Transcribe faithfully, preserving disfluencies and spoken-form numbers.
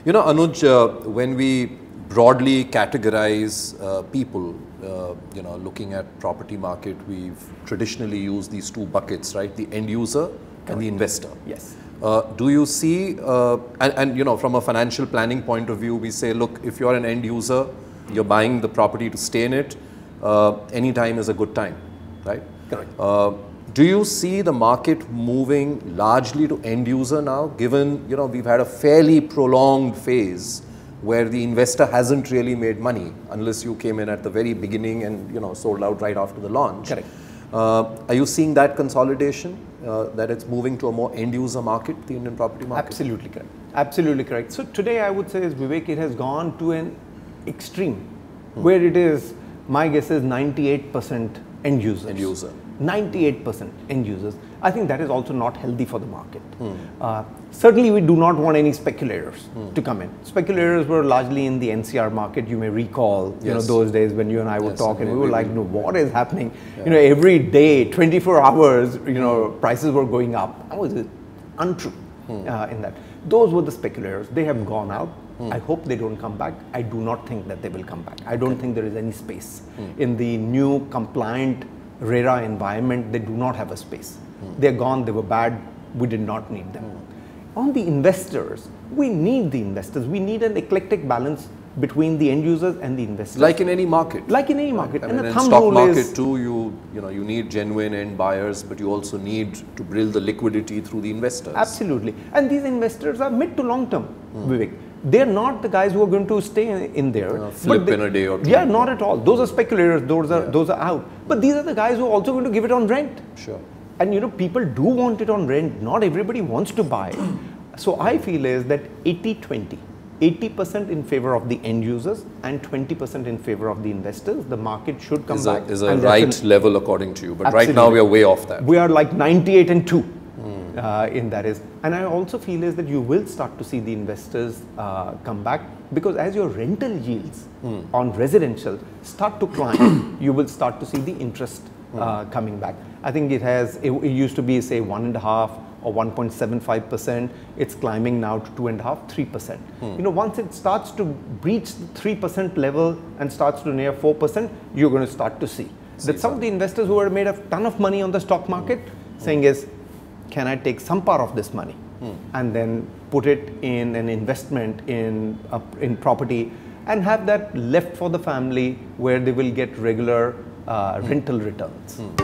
You know, Anuj, uh, when we broadly categorize uh, people, uh, you know, looking at property market, we've traditionally used these two buckets, right? The end user Correct. And the investor. Yes. Uh, do you see, uh, and, and you know, from a financial planning point of view, we say, look, if you're an end user, you're buying the property to stay in it, uh, any time is a good time, right? Correct. Uh, do you see the market moving largely to end user now, given, you know, we've had a fairly prolonged phase where the investor hasn't really made money unless you came in at the very beginning and, you know, sold out right after the launch. Correct. Uh, are you seeing that consolidation, uh, that it's moving to a more end user market, the Indian property market? Absolutely correct. Absolutely correct. So today I would say, as Vivek, it has gone to an extreme hmm. where it is, my guess is ninety-eight percent end users. End user. ninety-eight percent end users. I think that is also not healthy for the market. Hmm. Uh, certainly we do not want any speculators hmm. to come in. Speculators were largely in the N C R market. You may recall, yes. you know, those days when you and I would yes, talk and we were like, no, what is happening? Yeah. You know, every day, twenty-four hours, you know, prices were going up. That was untrue hmm. uh, in that. Those were the speculators. They have gone out. Hmm. I hope they don't come back. I do not think that they will come back. I don't okay. think there is any space hmm. in the new compliant RERA environment. They do not have a space. Hmm. They're gone. They were bad. We did not need them. Hmm. On the investors, we need the investors. We need an eclectic balance between the end users and the investors. Like in any market. Like in any market. I and mean, the in thumb stock rule market is, too, you you know you need genuine end buyers, but you also need to build the liquidity through the investors. Absolutely. And these investors are mid to long term, hmm. Vivek. They're not the guys who are going to stay in there. Uh, flip they, in a day or two. Yeah, not at all. Those are speculators. Those are yeah. those are out. But these are the guys who are also going to give it on rent. Sure. And you know, people do want it on rent. Not everybody wants to buy. So I feel is that eighty twenty. eighty percent in favor of the end users and twenty percent in favor of the investors. The market should come is back. A, is a right level according to you. But absolutely. Right now we are way off that. We are like ninety-eight and two. Uh, in that is, and I also feel is that you will start to see the investors uh, come back, because as your rental yields mm. on residential start to climb, you will start to see the interest uh, mm. coming back. I think it has, it, it used to be say one and a half or one point seven five percent. It's climbing now to two and a half, three percent. Mm. You know, once it starts to breach the three percent level and starts to near four percent, you're going to start to see, see that some of the investors who have made a ton of money on the stock market mm. saying is, can I take some part of this money hmm. and then put it in an investment in, uh, in property and have that left for the family where they will get regular uh, hmm. rental returns. Hmm.